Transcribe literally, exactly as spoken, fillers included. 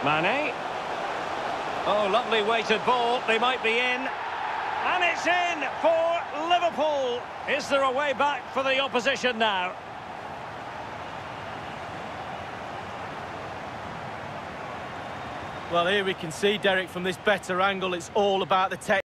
Mane. Oh, lovely weighted ball. They might be in. And it's in for Liverpool. Is there a way back for the opposition now? Well, here we can see, Derek, from this better angle, it's all about the tech.